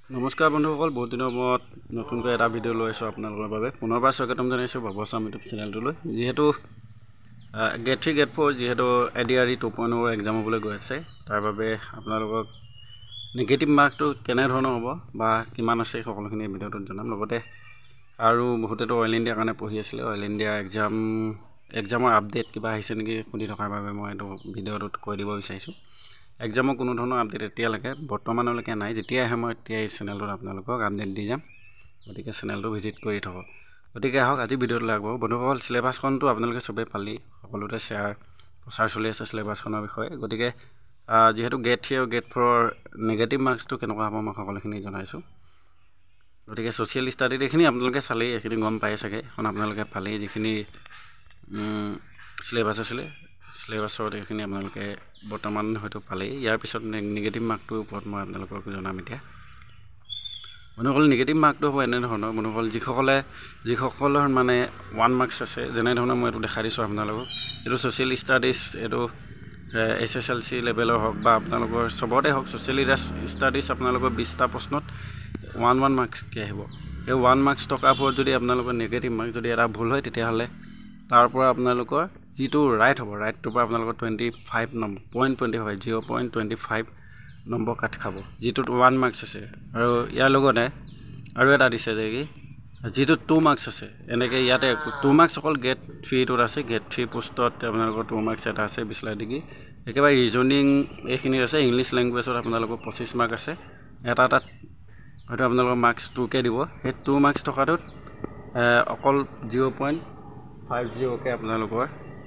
নমস্কাৰ বন্ধুসকল, বহুত দিনৰ মূৰত নতুনকৈ এটা ভিডিঅ' লৈ আছোঁ আপোনালোকৰ বাবে। পুনৰবাৰ স্বাগতম জনাইছোঁ ভৱচাম ইউটিউব চেনেলটোলৈ। যিহেতু গেট 3 গেট 4 যিহেতু ADRE 2.0 এক্সাম হ'বলৈ গৈ আছে, তাৰ বাবে আপোনালোকক নিগেটিভ মাৰ্কটো কেনেধৰণৰ হ'ব বা কিমান আছে সকলোখিনি ভিডিঅ'টোত জনাম। লগতে আৰু বহুতেতো অইল ইণ্ডিয়াৰ কাৰণে পঢ়ি আছিলে, অইল ইণ্ডিয়া এক্সামৰ আপডেট কিবা আহিছে নেকি সুধি থকাৰ বাবে মই এইটো ভিডিঅ'টোত কৈ দিব বিচাৰিছোঁ। এক্সামৰ কোনো ধৰণৰ আপডেট এতিয়ালৈকে বৰ্তমানলৈকে নাই। যেতিয়া আহে মই এতিয়া এই চেনেলটোত আপোনালোকক আপডেট দি যাম, গতিকে চেনেলটো ভিজিট কৰি থ'ব। গতিকে আহক আজি ভিডিঅ'টো লাগব। বন্ধুসকল, চিলেবাছখনটো আপোনালোকে চবেই পালি, সকলোতে প্ৰচাৰ চলি আছে চিলেবাছখনৰ বিষয়ে। গতিকে যিহেতু গেট 3 আৰু গেট 4 নিগেটিভ মাৰ্কছটো কেনেকুৱা হ'ব মই সকলোখিনি জনাইছোঁ। গতিকে ছ'চিয়েল ষ্টাডিত এইখিনি আপোনালোকে চালেই, এইখিনি গম পাই চাগে। এখন আপোনালোকে পালেই যিখিনি চিলেবাছ আছিলে, চিলেবাছত এইখিনি আপোনালোকে বৰ্তমান হয়তো পালেই। ইয়াৰ পিছত নিগেটিভ মাৰ্কটোৰ ওপৰত মই আপোনালোকক জনাম এতিয়া। বন্ধুসকল, নিগেটিভ মাৰ্কটো হ'ব এনেধৰণৰ। বন্ধুসকল, যিসকলৰ মানে 1 মাৰ্কছ আছে, যেনেধৰণৰ মই এইটো দেখাই দিছোঁ আপোনালোকক। এইটো ছ'চিয়েল ষ্টাডিজ, এইটো SSLC লেভেলৰ হওক বা আপোনালোকৰ চবতে হওক, ছ'চিয়েল ষ্টাডিজ আপোনালোকৰ 20টা প্ৰশ্নত 1 মাৰ্কছকৈ আহিব। সেই 1 মাৰ্কছ টকাৰ ওপৰত যদি আপোনালোকৰ নিগেটিভ মাৰ্ক যদি এটা ভুল হয়, তেতিয়াহ'লে তাৰ পৰা আপোনালোকৰ যিটো ৰাইট হ'ব, ৰাইটটোৰ পৰা আপোনালোকৰ 25 নম্বৰ 0.25 নম্বৰ কাট খাব, যিটোত 1 মাৰ্কছ আছে। আৰু ইয়াৰ লগতে আৰু এটা দিছে যে কি যিটো 2 মাৰ্কছ আছে, এনেকৈ ইয়াতে 2 মাৰ্কছ অকল গেট 3টোত আছে। গেট 3 পোষ্টত আপোনালোকৰ 2 মাৰ্কছ এটা আছে 20 ডিগ্ৰী। একেবাৰে ৰিজনিং এইখিনিত আছে। ইংলিছ লেংগুৱেজত আপোনালোকৰ 25 মাৰ্ক আছে। এটাত হয়তো আপোনালোকৰ মাৰ্কছ 2কৈ দিব। সেই 2 মাৰ্কছ টকাটোত অকল 0.50কৈ আপোনালোকৰ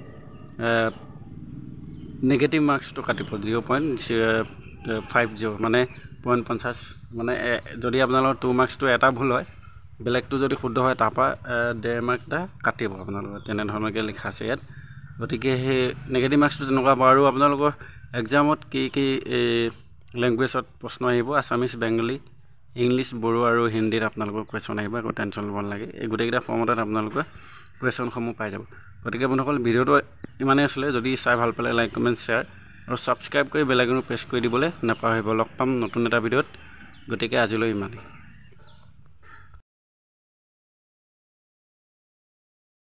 নিগেটিভ মাৰ্কছটো কাটিব। 0.50 মানে 0.50, মানে যদি আপোনালোকৰ 2 মাৰ্কছটো এটা ভুল হয়, বেলেগটো যদি শুদ্ধ হয়, তাৰপৰা 1.5 মাৰ্ক এটা কাটিব আপোনালোকৰ। তেনেধৰণকৈ লিখা আছে ইয়াত। গতিকে সেই নিগেটিভ মাৰ্কছটো তেনেকুৱা হ'ব। আৰু আপোনালোকৰ এক্সামত কি লেংগুৱেজত প্ৰশ্ন আহিব, আছামিছ, বেংগলী, ইংলিছ, বড়ো আৰু হিন্দীত আপোনালোকৰ কুৱেশ্যন আহিব। একো টেনশ্যন ল'ব নালাগে। এই গোটেইকেইটা ফৰ্মতত আপোনালোকে কুৱেশ্যনসমূহ পাই যাব। গতিকে বন্ধুসকল, ভিডিঅ'টো ইমানেই আছিলে। যদি চাই ভাল পালে লাইক, কমেণ্ট, শ্বেয়াৰ আৰু ছাবস্ক্ৰাইব কৰি বেল আইকনটো প্ৰেছ কৰি দিবলৈ নাপাহৰিব। লগ পাম নতুন এটা ভিডিঅ'ত। গতিকে আজিলৈ ইমানেই।